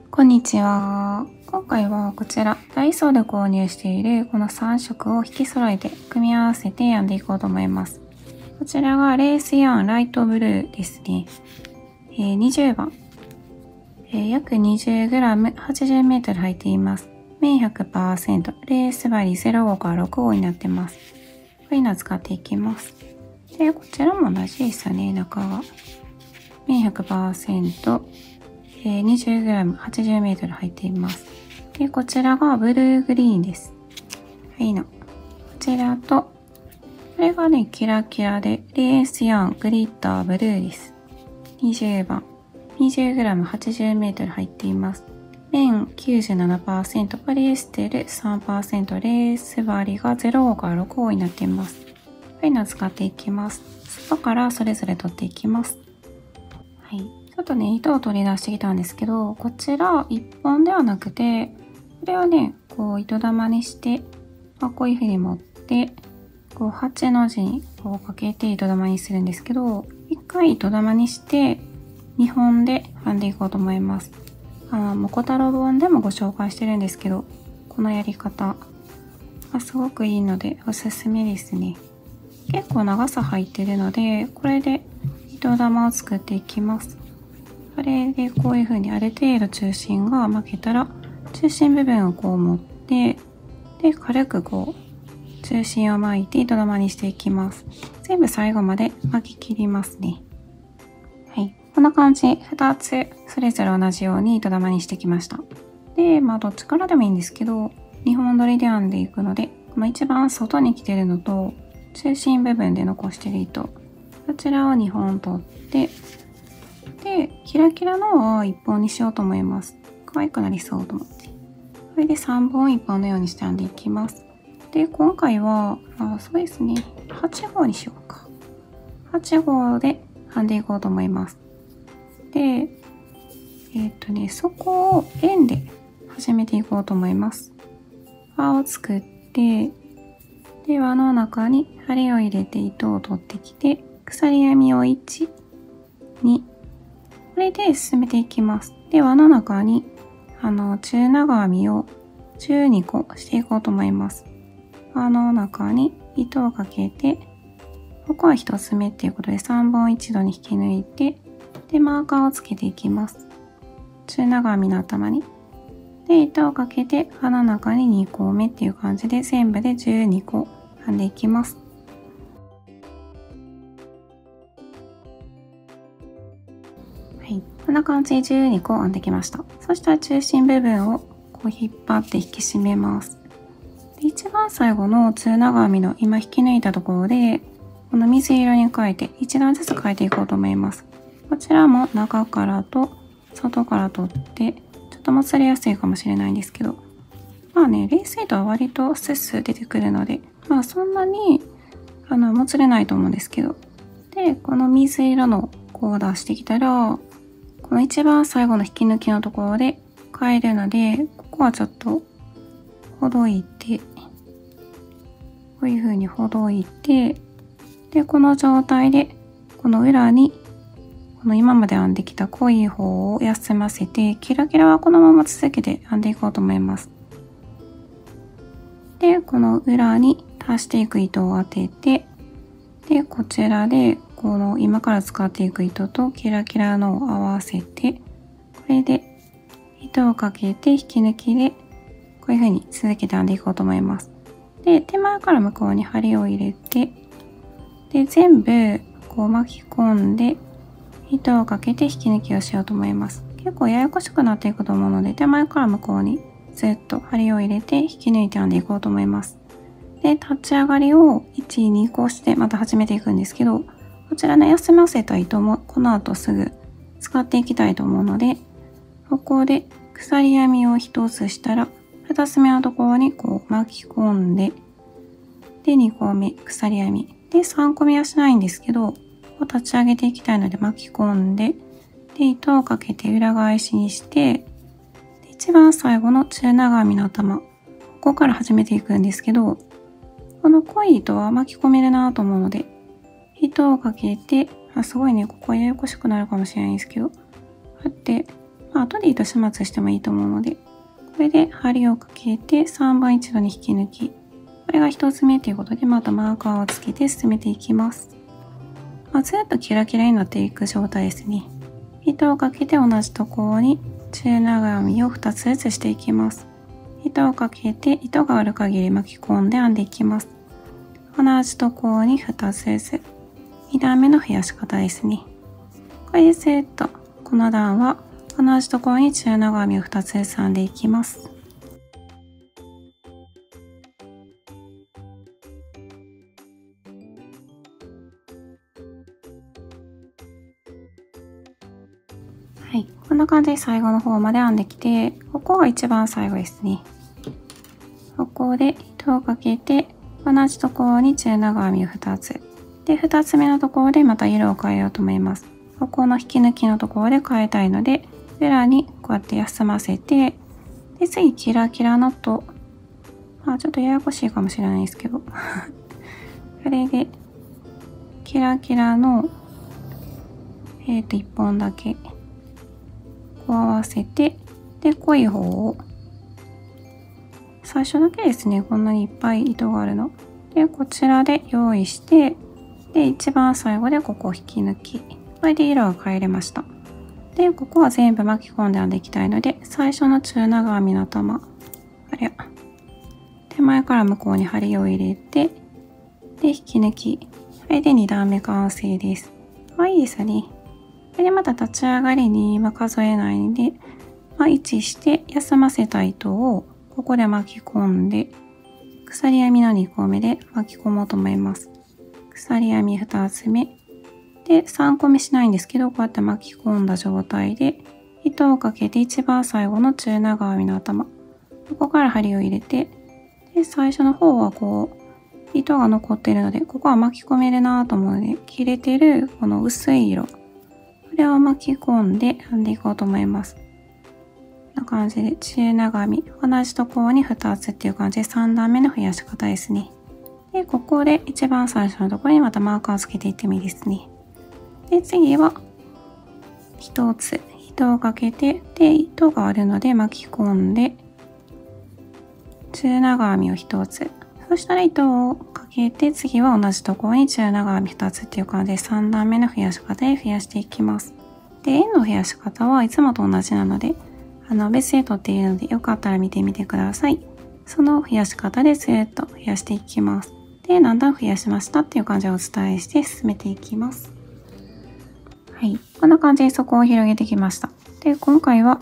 こんにちは。今回はこちら、ダイソーで購入しているこの3色を引き揃えて組み合わせて編んでいこうと思います。こちらがレースヤーンライトブルーですね。20番。約 20g、80m 入っています。綿 100%、レース針05から6号になってます。こういうのを使っていきます。で、こちらも同じですよね、中は。綿 100%、20g、80m 入っています。で、こちらがブルーグリーンです。はいの。こちらと、これがね、キラキラで、レースヤーングリッターブルーです。20番。20g、80m 入っています。綿 97%、ポリエステル 3%、レース針が0号から6号になっています。こういうのを使っていきます。外からそれぞれ取っていきます。はい。ちょっとね、糸を取り出してきたんですけど、こちら1本ではなくて、これをね、こう糸玉にして、こういう風に持って、こう8の字にこうかけて糸玉にするんですけど、1回糸玉にして、2本で編んでいこうと思います。もこ太郎本でもご紹介してるんですけど、このやり方、すごくいいのでおすすめですね。結構長さ入ってるので、これで糸玉を作っていきます。これでこういう風にある程度中心が巻けたら、中心部分をこう持って、で、軽くこう、中心を巻いて糸玉にしていきます。全部最後まで巻き切りますね。はい。こんな感じ、2つそれぞれ同じように糸玉にしてきました。で、どっちからでもいいんですけど、2本取りで編んでいくので、一番外に来てるのと、中心部分で残してる糸、こちらを2本取って、で、キラキラのを1本にしようと思います。可愛くなりそうと思って。これで3本1本のようにして編んでいきます。で、今回は、そうですね、8号にしようか。8号で編んでいこうと思います。で、そこを円で始めていこうと思います。輪を作って、で、輪の中に針を入れて糸を取ってきて、鎖編みを1、2、これで進めていきます。で、輪の中に、中長編みを12個していこうと思います。輪の中に糸をかけて、ここは1つ目っていうことで3本一度に引き抜いて、で、マーカーをつけていきます。中長編みの頭に。で、糸をかけて、輪の中に2個目っていう感じで、全部で12個編んでいきます。はい。こんな感じで12個編んできました。そしたら中心部分をこう引っ張って引き締めます。で、一番最後の中長編みの今引き抜いたところで、この水色に変えて、1段ずつ変えていこうと思います。こちらも中からと外から取って、ちょっともつれやすいかもしれないんですけど、レース糸は割とスッスッ出てくるので、そんなに、もつれないと思うんですけど。で、この水色のこう出してきたら、この一番最後の引き抜きのところで変えるので、ここはちょっとほどいて、こういう風にほどいて、で、この状態で、この裏に、この今まで編んできた濃い方を休ませて、キラキラはこのまま続けて編んでいこうと思います。で、この裏に足していく糸を当てて、で、こちらで、この今から使っていく糸とキラキラのを合わせて、これで糸をかけて引き抜きで、こういう風に続けて編んでいこうと思います。で、手前から向こうに針を入れて、で、全部こう巻き込んで、糸をかけて引き抜きをしようと思います。結構ややこしくなっていくと思うので、手前から向こうにずっと針を入れて引き抜いて編んでいこうと思います。で、立ち上がりを1、2個してまた始めていくんですけど、こちらの休ませた糸もこの後すぐ使っていきたいと思うので、ここで鎖編みを1つしたら、2つ目のところにこう巻き込んで、で、2個目鎖編み。で、3個目はしないんですけど、立ち上げていきたいので巻き込んで、で、糸をかけて裏返しにして、で、一番最後の中長編みの頭、ここから始めていくんですけど、この濃い糸は巻き込めるなと思うので、糸をかけて、すごいね、ここややこしくなるかもしれないんですけど、こうやって後で糸始末してもいいと思うので、これで針をかけて3番一度に引き抜き、これが1つ目ということで、またマーカーをつけて進めていきます。ずっとキラキラになっていく状態ですね。糸をかけて同じところに中長編みを2つずつしていきます。糸をかけて糸がある限り巻き込んで編んでいきます。同じところに2つずつ。2段目の増やし方ですね。これでずっとこの段は同じところに中長編みを2つずつ編んでいきます。はい、こんな感じで最後の方まで編んできて、ここが一番最後ですね。ここで糸をかけて同じところに中長編みを2つ。で、2つ目のところでまた色を変えようと思います。ここの引き抜きのところで変えたいので、裏にこうやって休ませて、で、次キラキラのと、ちょっとややこしいかもしれないですけど、これでキラキラの、1本だけこう合わせて、で、濃い方を最初だけですね、こんなにいっぱい糸があるの。で、こちらで用意して、で、一番最後でここを引き抜き、これで色が変えれました。で、ここは全部巻き込んで編んでいきたいので、最初の中長編みの頭、手前から向こうに針を入れて、で、引き抜き、これで2段目完成です。いいですよね。これでまた立ち上がりに数えないんで、位置して休ませた糸をここで巻き込んで、鎖編みの2個目で巻き込もうと思います。鎖編み2つ目。で、3個目しないんですけど、こうやって巻き込んだ状態で、糸をかけて一番最後の中長編みの頭。ここから針を入れて、で、最初の方はこう、糸が残っているので、ここは巻き込めるなと思うので、切れてるこの薄い色。これを巻き込んで編んでいこうと思います。こんな感じで中長編み、同じところに2つっていう感じで3段目の増やし方ですね。で、ここで一番最初のところにまたマーカーをつけていってもいいですね。で、次は1つ糸をかけて、で、糸があるので巻き込んで、中長編みを1つ。そしたら糸をかけて、次は同じところに中長編み2つっていう感じで3段目の増やし方で増やしていきます。で、円の増やし方はいつもと同じなので、別で取っているので、よかったら見てみてください。その増やし方でずっと増やしていきます。で、だんだん増やしましたっていう感じをお伝えして進めていきます。はい。こんな感じで底を広げてきました。で、今回は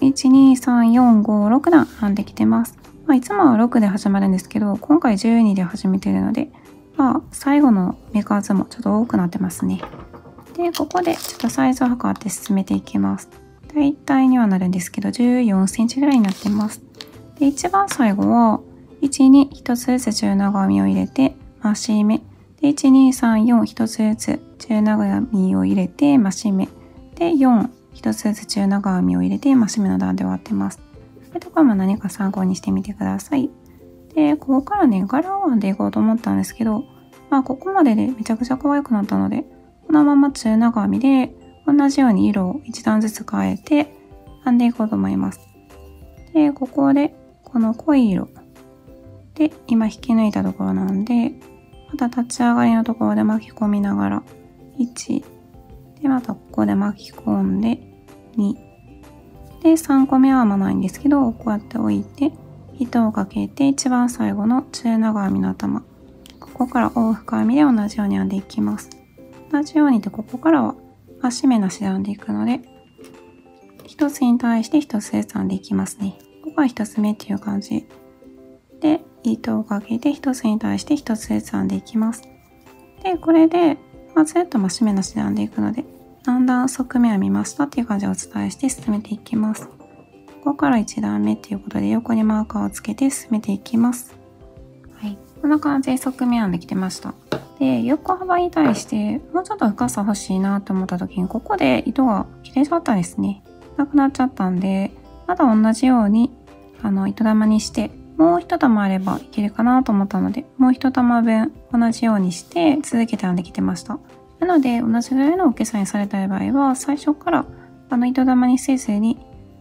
1、2、3、4、5、6段編んできてます。いつもは6で始まるんですけど、今回12で始めてるので、最後の目数もちょっと多くなってますね。で、ここでちょっとサイズを測って進めていきます。大体にはなるんですけど、14センチぐらいになってます。で、一番最後は、1、2、1つずつ中長編みを入れて、増し目。で、1、2、3、4、1つずつ中長編みを入れて、増し目。で、4、1つずつ中長編みを入れて、増し目の段で終わってます。これとかも何か参考にしてみてください。で、ここからね、柄を編んでいこうと思ったんですけど、ここまででめちゃくちゃ可愛くなったので、このまま中長編みで、同じように色を1段ずつ変えて編んでいこうと思います。で、ここでこの濃い色で今引き抜いたところなんで、また立ち上がりのところで巻き込みながら1で、またここで巻き込んで2で、3個目は編まないんですけど、こうやって置いて糸をかけて一番最後の中長編みの頭、ここから大深編みで同じように編んでいきます。同じようにで、ここからは増し目なしで編んでいくので、一つに対して一つずつ編んでいきますね。ここは一つ目っていう感じで、糸をかけて一つに対して一つずつ編んでいきます。で、これで、ずっと増し目なしで編んでいくので、だんだん側面編みましたっていう感じをお伝えして進めていきます。ここから1段目っていうことで、横にマーカーをつけて進めていきます。はい。こんな感じで側面編んできてました。で、横幅に対してもうちょっと深さ欲しいなと思った時に、ここで糸が切れちゃったんですね。なくなっちゃったんで、また同じように糸玉にして、もう一玉あればいけるかなと思ったので、もう一玉分同じようにして続けて編んできてました。なので、同じぐらいの大きさにされたい場合は、最初から糸玉にせずに、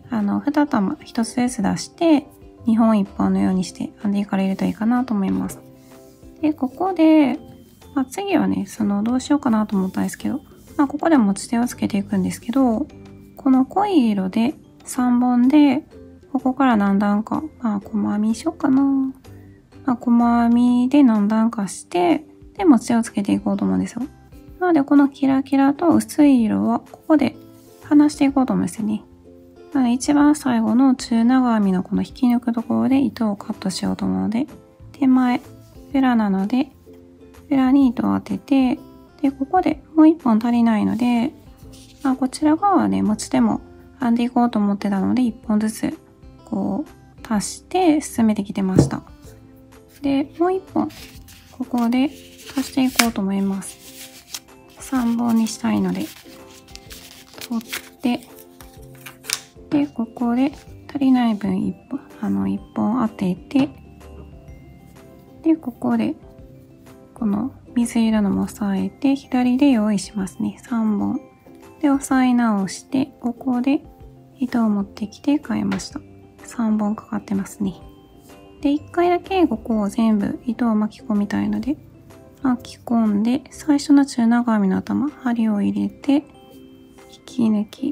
2玉1つずつ出して、2本1本のようにして編んでいかれるといいかなと思います。で、ここで、次はね、どうしようかなと思ったんですけど、ここで持ち手をつけていくんですけど、この濃い色で3本で、ここから何段か、細編みしようかな。細編みで何段かして、で、持ち手をつけていこうと思うんですよ。なので、このキラキラと薄い色は、ここで離していこうと思うんですよね。なので、一番最後の中長編みのこの引き抜くところで糸をカットしようと思うので、手前、裏なので、裏に糸を当てて、で、ここでもう1本足りないので、こちら側はね、持ち手も編んでいこうと思ってたので、1本ずつ、こう、足して進めてきてました。で、もう1本、ここで足していこうと思います。3本にしたいので、取って、で、ここで足りない分1本当てて、で、ここで、この水色のも押さえて、左で用意しますね。3本。で、押さえ直して、ここで糸を持ってきて変えました。3本かかってますね。で、1回だけここを全部糸を巻き込みたいので、巻き込んで、最初の中長編みの頭、針を入れて、引き抜き。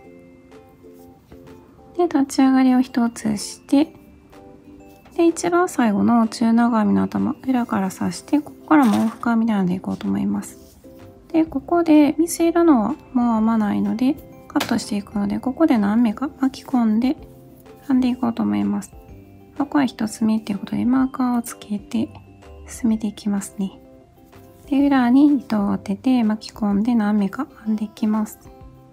で、立ち上がりを1つして、で、一番最後の中長編みの頭、裏から刺して、ここからも往復編みで編んでいこうと思います。で、ここで水色のはもう編まないので、カットしていくので、ここで何目か巻き込んで編んでいこうと思います。ここは1つ目ということで、マーカーをつけて進めていきますね。で、裏に糸を当てて巻き込んで何目か編んでいきます。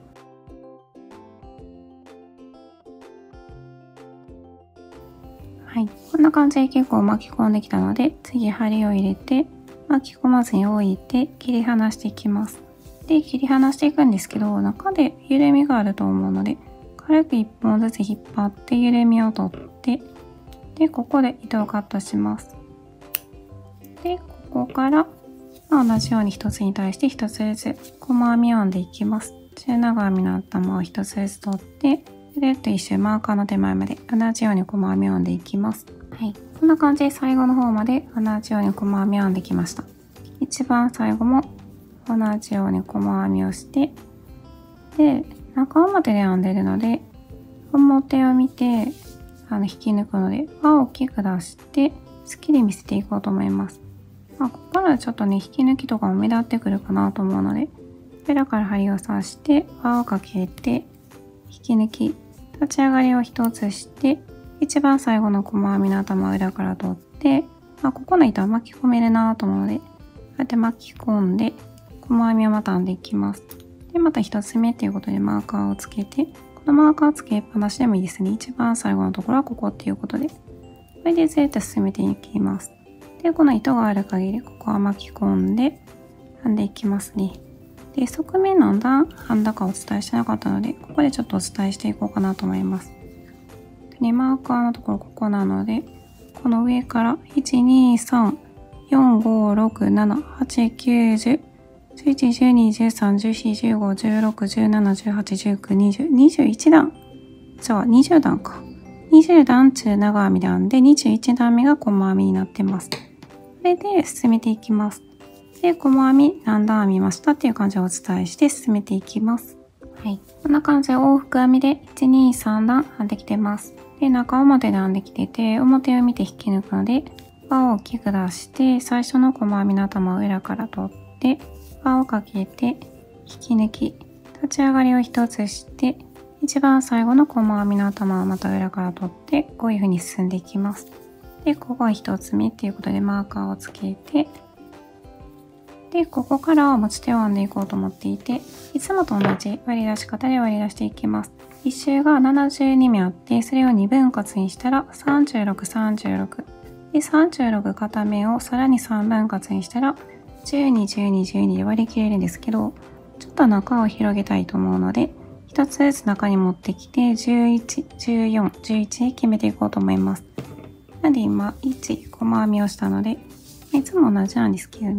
はい。こんな感じで結構巻き込んできたので、次針を入れて、巻き込まずに置いて切り離していきます。で、切り離していくんですけど、中で緩みがあると思うので、軽く1本ずつ引っ張って緩みを取って、で、ここで糸をカットします。で、ここから、同じように1つに対して1つずつ細編みを編んでいきます。中長編みの頭を1つずつ取って、ぐるっと一周マーカーの手前まで同じように細編みを編んでいきます。はい。こんな感じで最後の方まで同じように細編みを編んできました。一番最後も同じように細編みをして、で、中表で編んでるので、表を見て、引き抜くので、輪を大きく出して、好きで見せていこうと思います。ここからちょっとね、引き抜きとかも目立ってくるかなと思うので、裏から針を刺して、輪をかけて、引き抜き、立ち上がりを1つして、一番最後の細編みの頭を裏から取って、ここの糸は巻き込めるなと思うので、こうやって巻き込んで、細編みをまた編んでいきます。で、また1つ目ということでマーカーをつけて、このマーカーつけっぱなしでもいいですね。一番最後のところはここっていうことで、これでずっと進めていきます。で、この糸がある限り、ここは巻き込んで、編んでいきますね。で、側面何段編んだかお伝えしてなかったので、ここでちょっとお伝えしていこうかなと思います。で、マーカーのところここなので、この上から1、2、3、4、5、6、7、8、9、10、11、12、13、14、15、16、17、18、19、20、21段。じゃあ20段か。20段中長編みで編んで、21段目が細編みになってます。これで進めていきます。で、細編み何段編みましたっていう感じをお伝えして進めていきます。はい。こんな感じで往復編みで1、2、3段編んできてます。で、中表で編んできてて、表を見て引き抜くので、輪を大きく出して、最初の細編みの頭を裏から取って、輪をかけて、引き抜き、立ち上がりを1つして、一番最後の細編みの頭をまた裏から取って、こういう風に進んでいきます。で、ここが1つ目っていうことでマーカーをつけて、で、ここから持ち手を編んでいこうと思っていて、いつもと同じ割り出し方で割り出していきます。1周が72目あって、それを2分割にしたら36、36。で、36片目をさらに3分割にしたら12、12、12で割り切れるんですけど、ちょっと中を広げたいと思うので、1つずつ中に持ってきて、11、14、11で決めていこうと思います。なので今、1、細編みをしたので、いつも同じなんですけど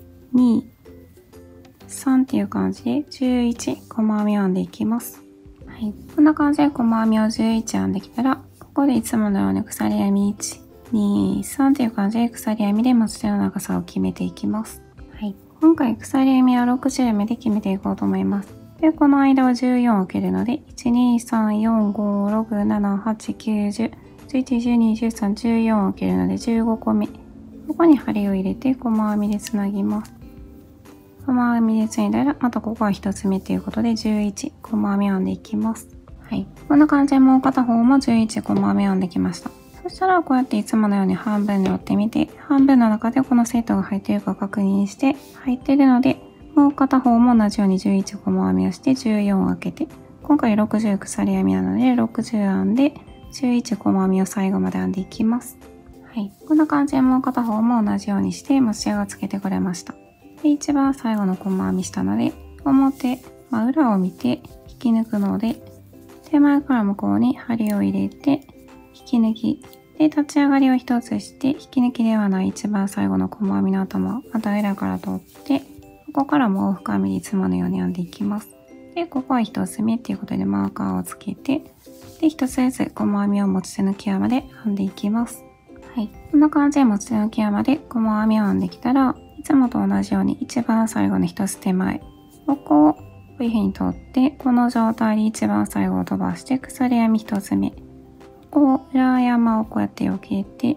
ね。2、3っていう感じで11細編みを編んでいきます。はい。こんな感じで細編みを11編んできたら、ここでいつものように鎖編み1、2、3っていう感じで鎖編みで持ち手の長さを決めていきます。はい。今回鎖編みは60編みで決めていこうと思います。で、この間は14を受けるので、1、2、3、4、5、6、7、8、9、10、11、12、13、14を受けるので15個目。ここに針を入れて細編みでつなぎます。細編みでついだら、あとここは1つ目ということで11細編み編んでいきます。はい。こんな感じでもう片方も11細編み編んできました。そしたらこうやっていつものように半分に折ってみて、半分の中でこのセットが入っているか確認して、入っているので、もう片方も同じように11細編みをして14を開けて、今回60鎖編みなので60編んで、11細編みを最後まで編んでいきます。はい。こんな感じでもう片方も同じようにして持ち手がつけてくれました。で、一番最後の細編みしたので、表、裏を見て引き抜くので、手前から向こうに針を入れて、引き抜き。で、立ち上がりを一つして、引き抜きではない一番最後の細編みの頭、また裏から取って、ここからも往復編みでいつものように編んでいきます。で、ここは一つ目っていうことでマーカーをつけて、で、一つずつ細編みを持ち手の際まで編んでいきます。はい。こんな感じで持ち手の際まで細編みを編んできたら、いつもと同じように一番最後の一つ手前、ここをこういう風に取って、この状態で一番最後を飛ばして鎖編み一つ目。こう裏山をこうやって避けて、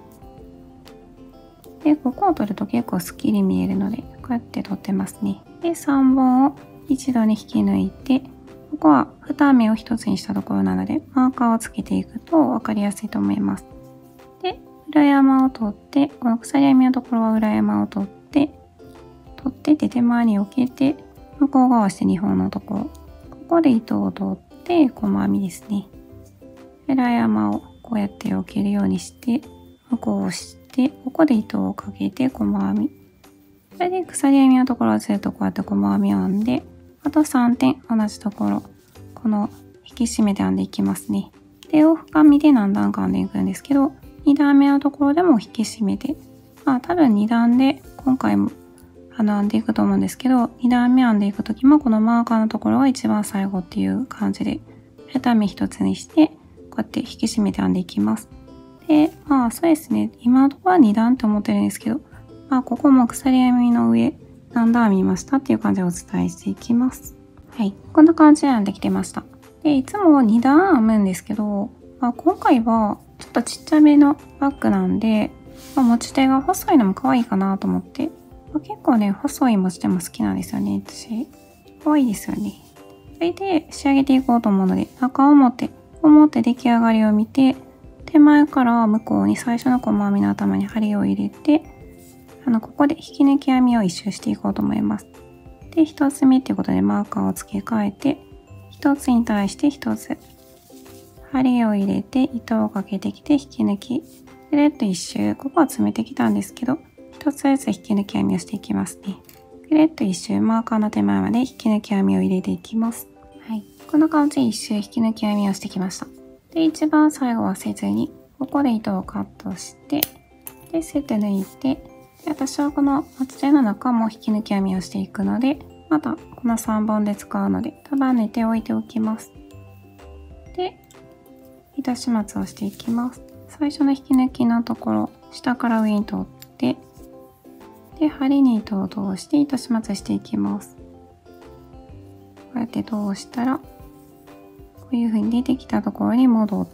で、ここを取ると結構スッキリ見えるので、こうやって取ってますね。で、3本を一度に引き抜いて、ここは2目を1つにしたところなので、マーカーをつけていくと分かりやすいと思います。で、裏山を取って、この鎖編みのところは裏山を取って手前に避けて、向こう側して2本のところ。ここで糸を取って細編みですね。裏山をこうやって避けるようにして、向こうを押して、ここで糸をかけて細編み。それで鎖編みのところはずっとこうやって細編みを編んで、あと3点同じところ、この引き締めて編んでいきますね。で、往復編みで何段か編んでいくんですけど、2段目のところでも引き締めて、多分2段で今回も編んでいくと思うんですけど、2段目編んでいくときもこのマーカーのところが一番最後っていう感じで、2目一つにして、こうやって引き締めて編んでいきます。で、そうですね。今のところは2段って思ってるんですけど、ここも鎖編みの上、何段編みましたっていう感じでお伝えしていきます。はい。こんな感じで編んできてました。で、いつも2段編むんですけど、今回はちょっとちっちゃめのバッグなんで、持ち手が細いのも可愛いかなと思って、結構ね、細い持ち手も好きなんですよね、私。可愛いですよね。それで仕上げていこうと思うので、中表出来上がりを見て、手前から向こうに最初の細編みの頭に針を入れて、ここで引き抜き編みを一周していこうと思います。で、一つ目っていうことでマーカーを付け替えて、一つに対して一つ。針を入れて糸をかけてきて引き抜き。ぐるっと一周、ここは詰めてきたんですけど、一つずつ引き抜き編みをしていきますね。ぐるっと一周、マーカーの手前まで引き抜き編みを入れていきます。はい。こんな感じで一周引き抜き編みをしてきました。で、一番最後はせずに、ここで糸をカットして、で、セット抜いて、で、私はこの持ち手の中も引き抜き編みをしていくので、またこの3本で使うので、束ねておいておきます。で、糸始末をしていきます。最初の引き抜きのところ、下から上に通って、で、針に糸を通して糸始末していきます。こうやって通したら、こういう風に出てきたところに戻って、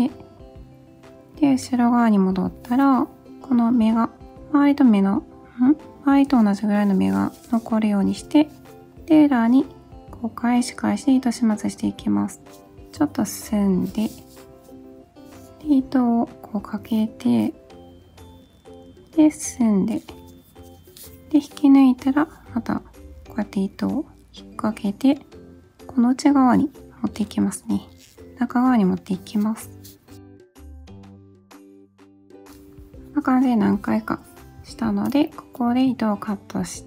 で、後ろ側に戻ったら、この目が、周りと同じぐらいの目が残るようにして、で、裏に、こう返しで糸始末していきます。ちょっと進んで、で、糸をこうかけて、で、進んで、で、引き抜いたら、また、こうやって糸を引っ掛けて、この内側に持っていきますね。中側に持っていきます。こんな感じで何回かしたので、ここで糸をカットして、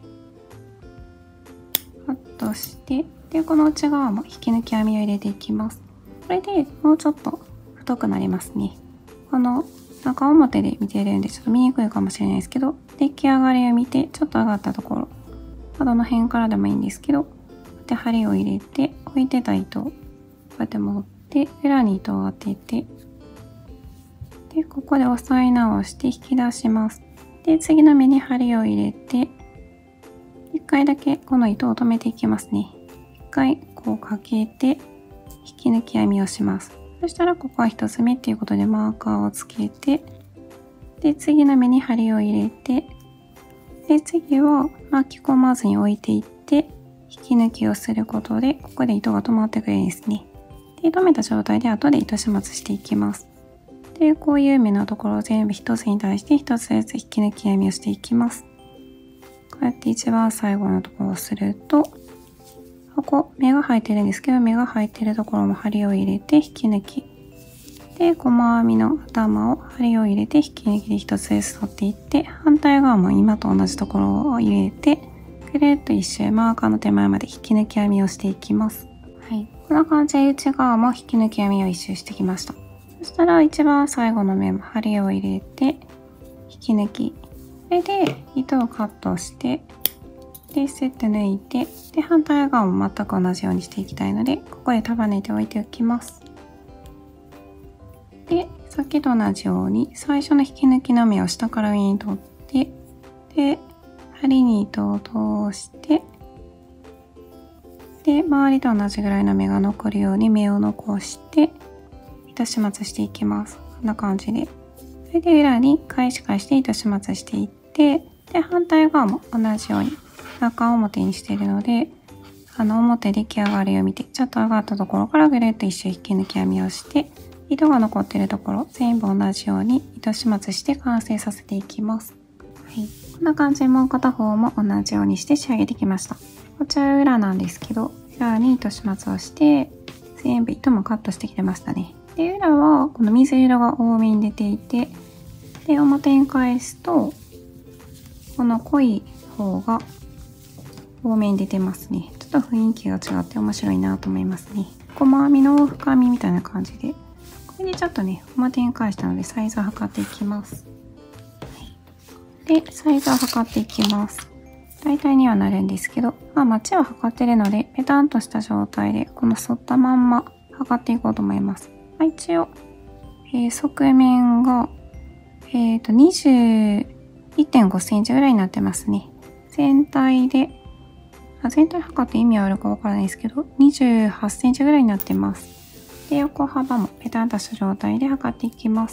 で、この内側も引き抜き編みを入れていきます。これでもうちょっと太くなりますね。この中表で見てるんでちょっと見にくいかもしれないですけど、出来上がりを見てちょっと上がったところ、どの辺からでもいいんですけど、 って針を入れて、置いてた糸をこうやって持って、裏に糸を当てて、で、ここで押さえ直して引き出します。で、次の目に針を入れて、一回だけこの糸を止めていきますね。一回こうかけて、引き抜き編みをします。そしたらここは一つ目っていうことでマーカーをつけて、で、次の目に針を入れて、で、次は巻き込まずに置いていって、引き抜きをすることで、ここで糸が止まってくれるんですね。で、止めた状態で後で糸始末していきます。で、こういう目のところを全部一つに対して一つずつ引き抜き編みをしていきます。こうやって一番最後のところをすると、ここ目が入ってるんですけど、目が入ってるところも針を入れて引き抜き。で、細編みの頭を針を入れて引き抜きで一つずつ取っていって、反対側も今と同じところを入れて、ぐるっと一周マーカーの手前まで引き抜き編みをしていきます。はい。こんな感じで内側も引き抜き編みを一周してきました。そしたら一番最後の目も針を入れて、引き抜き。それで糸をカットして、で、セット抜いて、で、反対側も全く同じようにしていきたいので、ここで束ねておいておきます。で、さっきと同じように、最初の引き抜きの目を下から上に取って、で、針に糸を通して、で、周りと同じぐらいの目が残るように目を残して、糸始末していきます。こんな感じで。それで裏に返し返して糸始末していって、で、反対側も同じように中表にしているので、表出来上がりを見て、ちょっと上がったところからぐるっと一周引き抜き編みをして、糸が残っているところ全部同じように糸始末して完成させていきます。はい。こんな感じでもう片方も同じようにして仕上げてきました。こちら裏なんですけど、裏に糸始末をして、全部糸もカットしてきてましたね。で、裏はこの水色が多めに出ていて、で、表に返すと、この濃い方が多めに出てますね。ちょっと雰囲気が違って面白いなと思いますね。細編みの深編みみたいな感じで、これでちょっとね、表に返したのでサイズを測っていきます。で、サイズを測っていきます。大体にはなるんですけど、マチは測ってるので、ペタンとした状態で、この反ったまんま測っていこうと思います。一応、側面が、21.5 センチぐらいになってますね。全体測って意味あるかわからないですけど、28センチぐらいになってます。で、横幅もペタンとした状態で測っていきます。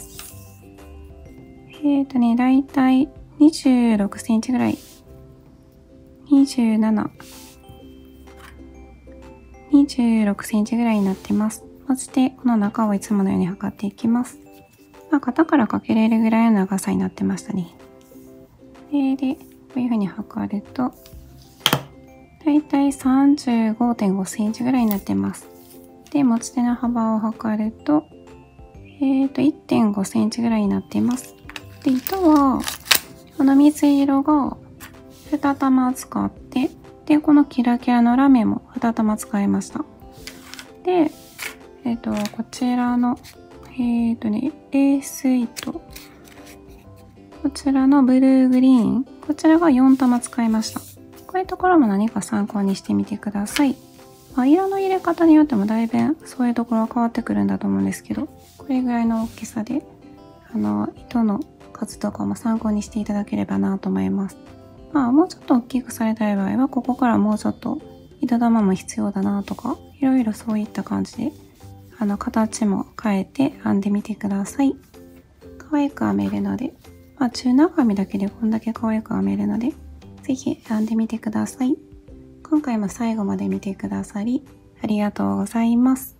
だいたい26センチぐらい。27、26センチぐらいになってます。そして、この中をいつものように測っていきます。肩からかけれるぐらいの長さになってましたね。で、こういう風に測ると、だいたい 35.5 センチぐらいになってます。で、持ち手の幅を測ると、1.5 センチぐらいになっています。で、糸は、この水色が2玉使って、で、このキラキラのラメも2玉使いました。で、こちらの、レース糸。こちらのブルーグリーン。こちらが4玉使いました。こういうところも何か参考にしてみてください。色の入れ方によってもだいぶそういうところは変わってくるんだと思うんですけど、これぐらいの大きさで、糸の数とかも参考にしていただければなと思います。もうちょっと大きくされたい場合は、ここからもうちょっと糸玉も必要だなとか、いろいろそういった感じで、形も変えて編んでみてください。可愛く編めるので、中長編みだけでこんだけ可愛く編めるので、ぜひ編んでみてください。今回も最後まで見てくださり、ありがとうございます。